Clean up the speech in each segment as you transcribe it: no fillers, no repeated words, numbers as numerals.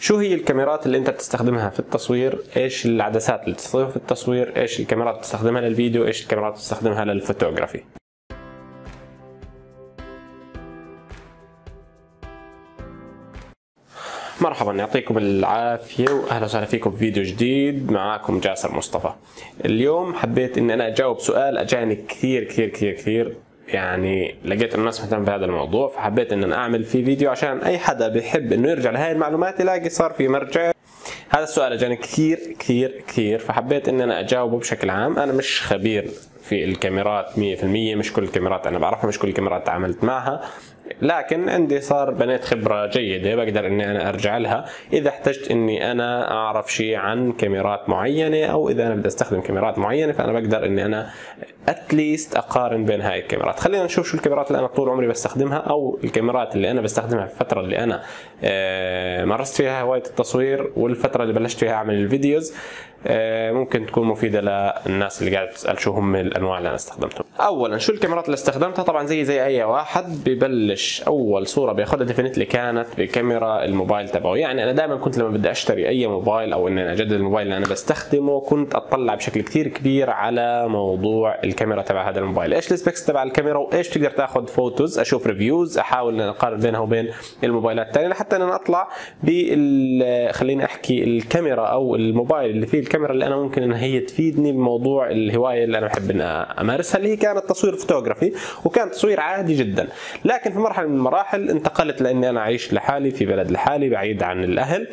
شو هي الكاميرات اللي انت بتستخدمها في التصوير، ايش العدسات اللي بتستخدمها في التصوير، ايش الكاميرات اللي بتستخدمها للفيديو، ايش الكاميرات اللي بتستخدمها للفوتوغرافي. مرحبا، يعطيكم العافية واهلا وسهلا فيكم في فيديو جديد. معاكم جاسر مصطفى. اليوم حبيت ان انا اجاوب سؤال اجاني كثير، يعني لقيت الناس مهتمة بهذا الموضوع، فحبيت ان انا اعمل فيه فيديو عشان اي حدا بيحب انه يرجع لهاي المعلومات يلاقي صار في مرجع. هذا السؤال اجاني كثير، فحبيت ان انا اجاوبه بشكل عام. انا مش خبير في الكاميرات 100%، مش كل الكاميرات انا بعرفها، مش كل الكاميرات تعاملت معها، لكن عندي صار بنيت خبرة جيدة بقدر اني انا ارجع لها اذا احتجت اني انا اعرف شيء عن كاميرات معينة، او اذا انا بدي استخدم كاميرات معينة فانا بقدر اني انا اتليست اقارن بين هاي الكاميرات. خلينا نشوف شو الكاميرات اللي انا طول عمري بستخدمها، او الكاميرات اللي انا بستخدمها في الفترة اللي انا مارست فيها هواية التصوير والفترة اللي بلشت فيها اعمل الفيديوز. ممكن تكون مفيدة للناس اللي قاعدة تسأل شو هم الانواع اللي انا استخدمتهم. اولا شو الكاميرات اللي استخدمتها؟ طبعا زي اي واحد ببلش اول صورة بياخذها ديفينتلي كانت بكاميرا الموبايل تبعه. يعني انا دائما كنت لما بدي اشتري اي موبايل او ان انا اجدد الموبايل اللي انا بستخدمه كنت اطلع بشكل كثير كبير على موضوع الكاميرا تبع هذا الموبايل، ايش السبيكس تبع الكاميرا وايش تقدر تاخذ فوتوز، اشوف ريفيوز، احاول ان اقارن بينها وبين الموبايلات الثانيه لحتى ان انا اطلع خليني احكي الكاميرا او الموبايل اللي فيه الكاميرا اللي انا ممكن ان هي تفيدني بموضوع الهوايه اللي انا بحب ان امارسها، اللي هي كانت تصوير فوتوغرافي، وكان تصوير عادي جدا. لكن في مرحله من المراحل انتقلت لاني انا اعيش لحالي في بلد لحالي بعيد عن الاهل،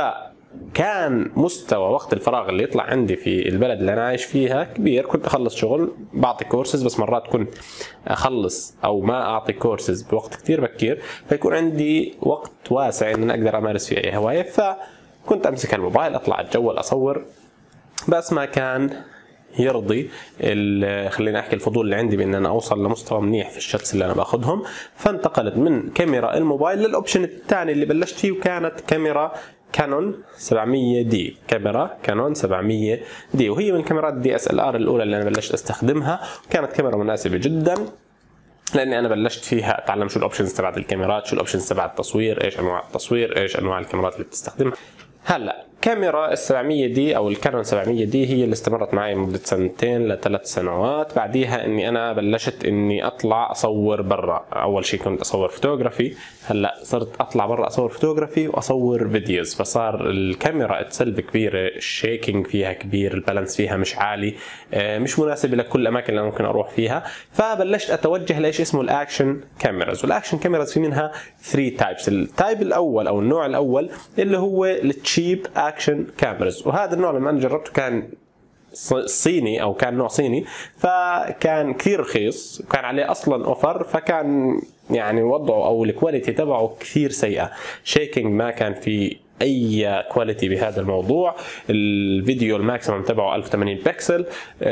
كان مستوى وقت الفراغ اللي يطلع عندي في البلد اللي انا عايش فيها كبير. كنت اخلص شغل بعطي كورسز، بس مرات كنت اخلص او ما اعطي كورسز بوقت كثير بكير، فيكون عندي وقت واسع ان انا اقدر امارس فيه اي هوايه. فكنت امسك الموبايل اطلع اتجول اصور، بس ما كان يرضي خلينا احكي الفضول اللي عندي بان انا اوصل لمستوى منيح في الشوتس اللي انا باخذهم. فانتقلت من كاميرا الموبايل للاوبشن الثاني اللي بلشت فيه، وكانت كاميرا كانون 700 دي. كاميرا كانون 700 دي، وهي من كاميرات دي اس ال ار الاولى اللي انا بلشت استخدمها، وكانت كاميرا مناسبه جدا لاني انا بلشت فيها اتعلم شو الاوبشنز تبعت الكاميرات، شو الاوبشنز تبع التصوير، ايش انواع التصوير، ايش انواع الكاميرات اللي بتستخدمها. هلا كاميرا ال 700 دي او الكانون 700 دي هي اللي استمرت معي مده 2 ل3 سنوات. بعديها اني انا بلشت اني اطلع اصور برا. اول شيء كنت اصور فوتوغرافي، هلا صرت اطلع برا اصور فوتوغرافي واصور فيديوز، فصار الكاميرا اتسلف كبيره، الشيكينج فيها كبير، البالانس فيها مش عالي، مش مناسب لكل الاماكن اللي انا ممكن اروح فيها. فبلشت اتوجه لايش اسمه الاكشن كاميراز. والاكشن كاميراز في منها 3 تايبس. التايب الاول او النوع الاول اللي هو التشيب اكشن كاميراز، وهذا النوع لما انا جربته كان صيني او كان نوع صيني، فكان كثير رخيص وكان عليه اصلا اوفر، فكان يعني وضعه او الكواليتي تبعه كثير سيئه، شيكينج ما كان في اي كواليتي بهذا الموضوع، الفيديو الماكسيمم تبعه 1080 بكسل.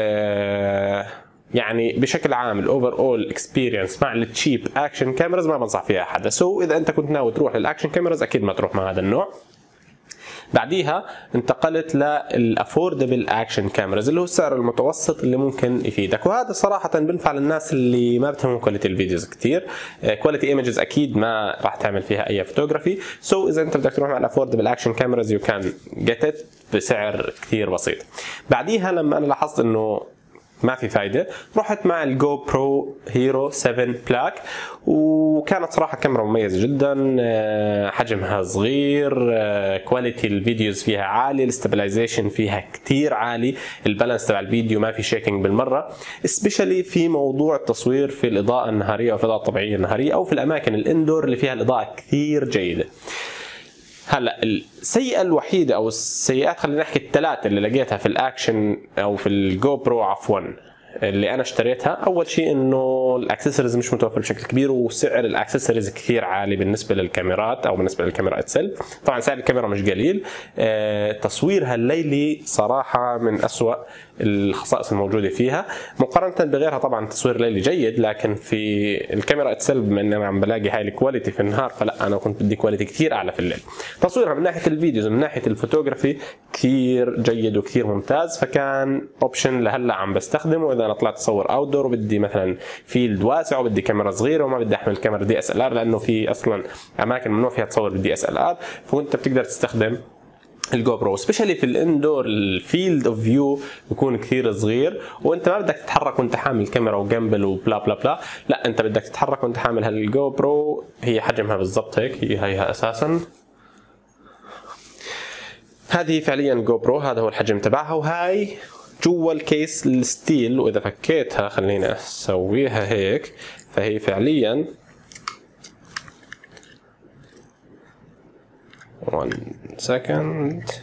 يعني بشكل عام الاوفر اول اكسبيرينس مع التشيب اكشن كاميراز ما بنصح فيها حدا. اذا انت كنت ناوي تروح للاكشن كاميراز اكيد ما تروح مع هذا النوع. بعديها انتقلت للافوردبل اكشن كاميراز اللي هو السعر المتوسط اللي ممكن يفيدك، وهذا صراحه بنفع للناس اللي ما بتهمهم كواليتي الفيديوز كثير. كواليتي ايمجز اكيد ما راح تعمل فيها اي فوتوغرافي. اذا انت بدك تروح مع الافوردبل اكشن كاميراز يو كان جيت ات بسعر كثير بسيط. بعديها لما انا لاحظت انه ما في فايدة رحت مع الجو برو هيرو 7 بلاك، وكانت صراحة كاميرا مميزة جدا، حجمها صغير، كواليتي الفيديوز فيها عالي، الاستابلايزيشن فيها كتير عالي، البالانس تبع الفيديو ما في شيكينج بالمرة، سبيشالي في موضوع التصوير في الإضاءة النهارية او في الإضاءة الطبيعية النهارية او في الأماكن الاندور اللي فيها الإضاءة كثير جيدة. هلا السيئة الوحيدة او السيئات خلينا نحكي الثلاثة اللي لقيتها في الاكشن او في الجو برو عفوا اللي انا اشتريتها، اول شيء انه الاكسسوارز مش متوفر بشكل كبير، وسعر الاكسسوارز كثير عالي بالنسبه للكاميرات او بالنسبه للكاميرا اتسلف. طبعا سعر الكاميرا مش قليل. تصويرها الليلي صراحه من اسوأ الخصائص الموجوده فيها مقارنه بغيرها. طبعا تصوير ليلي جيد، لكن في الكاميرا اتسلف بما اني انا عم بلاقي هاي الكواليتي في النهار، فلا انا كنت بدي كواليتي كثير اعلى في الليل. تصويرها من ناحيه الفيديوز من ناحيه الفوتوغرافي كثير جيد وكثير ممتاز، فكان اوبشن لهلا عم بستخدمه اذا انا طلعت اصور اوت دور وبدي مثلا فيلد واسع وبدي كاميرا صغيره وما بدي احمل كاميرا DSLR، لانه في اصلا اماكن ممنوع فيها تصور بالDSLR، فانت بتقدر تستخدم الجو برو. سبيشالي في الاندور الفيلد اوف فيو بيكون كثير صغير وانت ما بدك تتحرك وانت حامل كاميرا وجامبل وبلا بلا بلا، لا انت بدك تتحرك وانت حامل هالجو برو. هي حجمها بالضبط هيك، هي اساسا هذه فعليا جو برو، هذا هو الحجم تبعها، وهاي جوا الكيس الستيل، واذا فكيتها خليني اسويها هيك، فهي فعليا 1 second،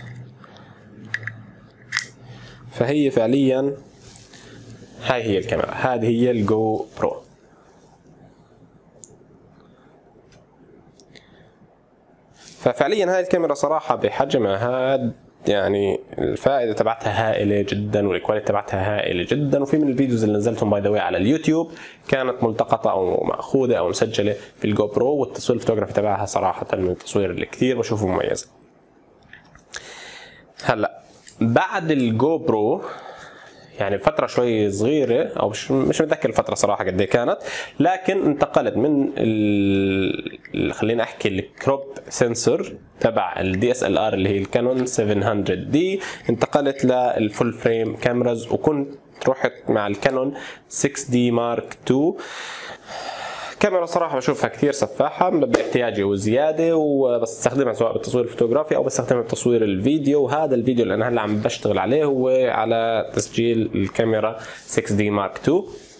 فهي فعليا هاي هي الكاميرا، هذه هي الجو برو. ففعليا هاي الكاميرا صراحة بحجمها هاد يعني الفائدة تبعتها هائلة جدا والكواليتي تبعتها هائلة جدا. وفي من الفيديوز اللي نزلتهم باي ذا واي على اليوتيوب كانت ملتقطة او مأخوذة او مسجلة في الجو برو، والتصوير الفوتوغرافي تبعها صراحة من التصوير اللي كثير بشوفه مميز. هلا بعد الجو برو يعني فترة شوي صغيرة او مش متذكر الفترة صراحة قد ايه كانت، لكن انتقلت من خلينا احكي الكروب سنسور تبع الDSLR اللي هي الكانون 700D، انتقلت للفول فريم كاميراز، وكنت رحت مع الكانون 6D Mark II. كاميرا صراحة بشوفها كثير سفاحة باحتياجي وزيادة، وبستخدمها سواء بالتصوير الفوتوغرافي او بستخدمها بتصوير الفيديو. وهذا الفيديو اللي انا هلا عم بشتغل عليه هو على تسجيل الكاميرا 6D Mark II.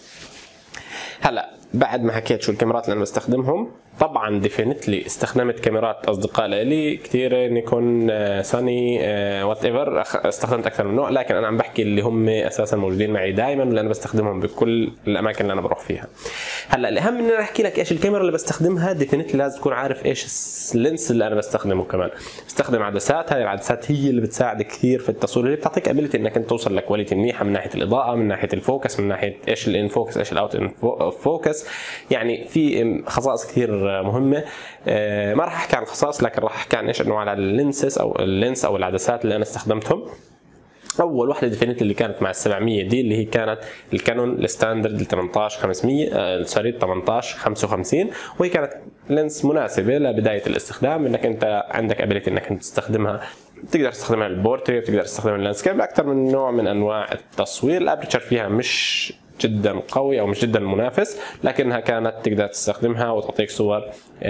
هلا بعد ما حكيت شو الكاميرات اللي انا بستخدمهم، طبعا ديفينتلي استخدمت كاميرات اصدقاء لي كثير، نيكون، سوني، وات ايفر، استخدمت اكثر من نوع، لكن انا عم بحكي اللي هم اساسا موجودين معي دائما واللي انا بستخدمهم بكل الاماكن اللي انا بروح فيها. هلا الاهم من انا احكي لك ايش الكاميرا اللي بستخدمها، ديفينتلي لازم تكون عارف ايش اللينس اللي انا بستخدمه. كمان بستخدم عدسات، هاي العدسات هي اللي بتساعد كثير في التصوير، اللي بتعطيك ابيلتي انك انت توصل لكواليتي منيحه من ناحيه الاضاءه، من ناحيه الفوكس، من ناحيه ايش الان فوكس، ايش الاوت فوكس. يعني في خصائص كثير مهمه. ما راح احكي عن الخصائص، لكن راح احكي عن ايش انواع اللينسز او اللينس او العدسات اللي انا استخدمتهم. اول وحده ديفينيت اللي كانت مع ال700 دي اللي هي كانت الكانون الستاندرد 18500 سوري 1855، وهي كانت لينس مناسبه لبدايه الاستخدام، انك انت عندك ابيليتي انك انت تستخدمها، تقدر تستخدمها للبورتري وتقدر تستخدمها لللاندسكيب لاكثر من نوع من انواع التصوير. الابرتشر فيها مش جدا قوي او مش جدا منافس، لكنها كانت تقدر تستخدمها وتعطيك صور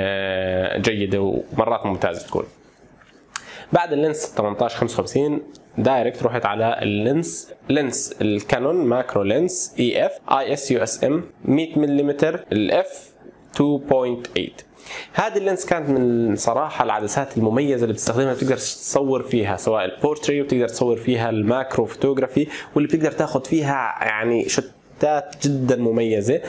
جيده ومرات ممتازه تكون. بعد اللينس 1855 دايركت رحت على لينس الكانون ماكرو لينس EF ISUSM 100 ملم الF 2.8. هذه اللينس كانت من صراحه العدسات المميزه اللي بتستخدمها، بتقدر تصور فيها سواء البورتري وتقدر تصور فيها الماكرو فوتوغرافي، واللي بتقدر تاخذ فيها يعني شتات جدا مميزه.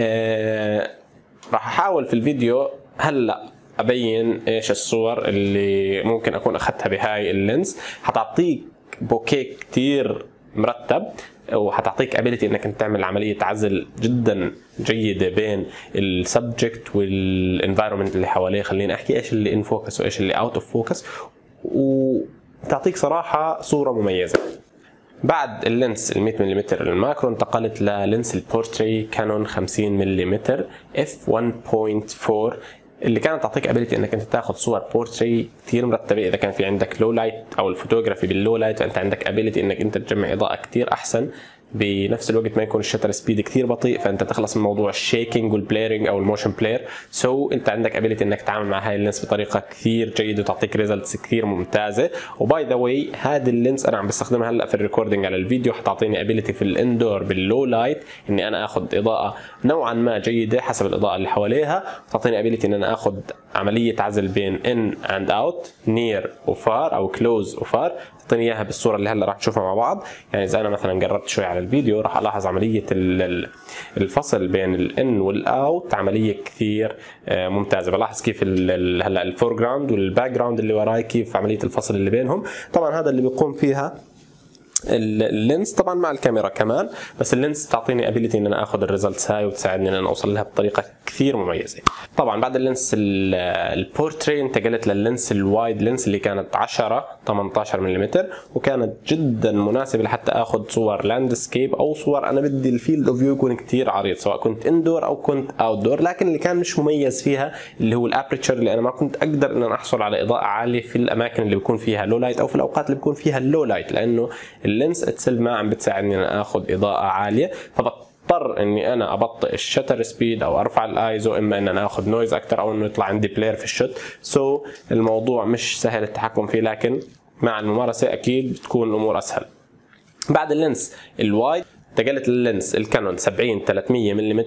راح احاول في الفيديو هلا ابين ايش الصور اللي ممكن اكون اخذتها بهاي اللينس، حتعطيك بوكيه كثير مرتب، وحتعطيك ابيليتي انك انت تعمل عمليه عزل جدا جيده بين السبجكت والانفايرمنت اللي حواليه. خليني احكي ايش اللي ان فوكس وايش اللي اوت اوف فوكس، وتعطيك صراحه صوره مميزه. بعد اللينس ال 100 ملم الماكرو انتقلت للينس البورتري كانون 50 ملم f 1.4 اللي كانت تعطيك ابيليتي انك انت تاخذ صور بورتري كثير مرتبه. اذا كان في عندك لو لايت او الفوتوغرافي باللو لايت، فانت عندك ابيليتي انك انت تجمع اضاءه كثير احسن، بنفس الوقت ما يكون الشتر سبيد كثير بطيء، فانت تخلص من موضوع الشيكينج والبليرنج او الموشن بلاير. انت عندك ابيليتي انك تتعامل مع هاي اللينس بطريقه كثير جيده وتعطيك ريزلتس كثير ممتازه. وباي ذا واي هذه اللينس انا عم بستخدمها هلا في الريكوردينج على الفيديو، حتعطيني ابيليتي في الاندور باللو لايت اني انا اخذ اضاءه نوعا ما جيده حسب الاضاءه اللي حواليها، تعطيني ابيليتي ان انا اخذ عمليه عزل بين ان اند اوت، نير وفار او كلوز وفار، تعطيني اياها بالصوره اللي هلا راح نشوفها مع بعض. يعني اذا انا مثلا قربت شوي على الفيديو راح الاحظ عمليه الفصل بين الان والاوت عمليه كثير ممتازه. بلاحظ كيف هلا الفور جراوند والباك جراوند اللي وراي كيف عمليه الفصل اللي بينهم. طبعا هذا اللي بيقوم فيها اللينس طبعا مع الكاميرا كمان، بس اللينس تعطيني ابيليتي ان انا اخذ الريزلتس هاي وتساعدني ان انا اوصل لها بطريقه كثير مميزه. طبعا بعد اللينس البورتري انتقلت لللينس الوايد لينس اللي كانت 10 18 ملم، وكانت جدا مناسبه لحتى اخذ صور لاندسكيب او صور انا بدي الفيلد اوف فيو يكون كثير عريض، سواء كنت اندور او كنت اوت دور. لكن اللي كان مش مميز فيها اللي هو الابرتشر، اللي انا ما كنت اقدر ان انا احصل على اضاءه عاليه في الاماكن اللي بيكون فيها لو لايت او في الاوقات اللي بيكون فيها اللو لايت، لانه اللينس اتسل ما عم بتساعدني ان انا اخذ اضاءه عاليه، فبضطر اني انا ابطئ الشتر سبيد او ارفع الايزو، اما ان انا اخذ نويز اكثر او انه يطلع عندي بلير في الشوت. الموضوع مش سهل التحكم فيه، لكن مع الممارسه اكيد بتكون الامور اسهل. بعد اللينس الوايد انتقلت لللينس الكانون 70 300 ملم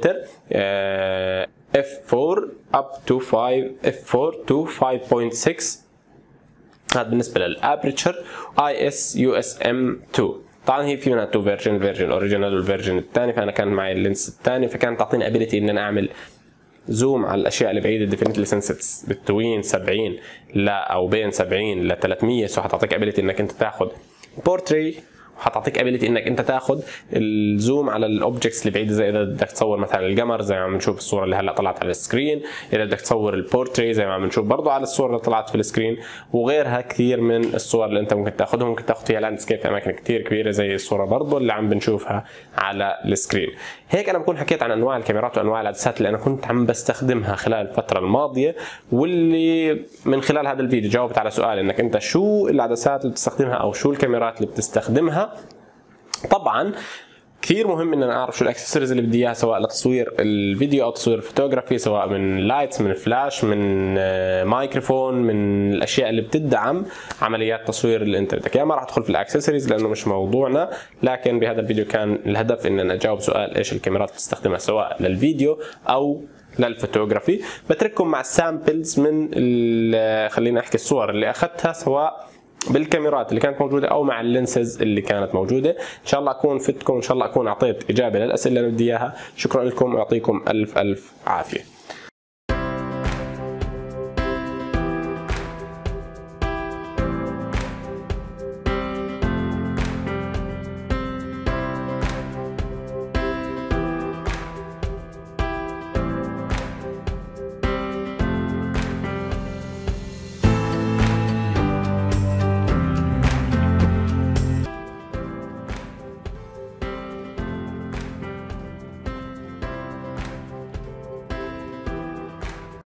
f4 up to 5 f4 to 5.6. هذا بالنسبه للابرتشر. IS USM2 طبعا هي في منها تو فيرجن، فيرجن اوريجينال والفيرجن الثاني، فانا كان معي اللينس الثاني، فكانت تعطيني ابيليتي ان انا اعمل زوم على الاشياء اللي بعيده ديفينتلي سنسيتس بالتوين 70 لا او بين 70 ل 300. سو حتعطيك ابيليتي انك انت تاخذ بورتري، وحتعطيك ابيليتي انك انت تاخذ الزوم على الاوبجكتس اللي بعيده، زي اذا بدك تصور مثلا القمر زي ما عم نشوف الصوره اللي هلا طلعت على السكرين، اذا بدك تصور البورتري زي ما عم نشوف برضه على الصوره اللي طلعت في السكرين، وغيرها كثير من الصور اللي انت ممكن تاخذها. ممكن تاخذ فيها لاندسكيب في اماكن كثير كبيره زي الصوره برضه اللي عم بنشوفها على السكرين. هيك انا بكون حكيت عن انواع الكاميرات وانواع العدسات اللي انا كنت عم بستخدمها خلال الفتره الماضيه، واللي من خلال هذا الفيديو جاوبت على سؤال انك انت شو العدسات اللي بتستخدمها او شو الكاميرات اللي بتستخدمها. طبعا كثير مهم ان انا اعرف شو الاكسسوارز اللي بدي اياها، سواء لتصوير الفيديو او تصوير الفوتوغرافي، سواء من لايتس، من فلاش، من مايكروفون، من الاشياء اللي بتدعم عمليات تصوير اللي انت بدك اياها. ما راح ادخل في الاكسسوارز لانه مش موضوعنا، لكن بهذا الفيديو كان الهدف ان انا اجاوب سؤال ايش الكاميرات اللي تستخدمها سواء للفيديو او للفوتوغرافي. بترككم مع السامبلز من خلينا احكي الصور اللي اخذتها سواء بالكاميرات اللي كانت موجوده او مع اللينسز اللي كانت موجوده. ان شاء الله اكون فدتكم، ان شاء الله اكون اعطيت اجابه للاسئله اللي بدي اياها. شكرا لكم ويعطيكم الف عافيه.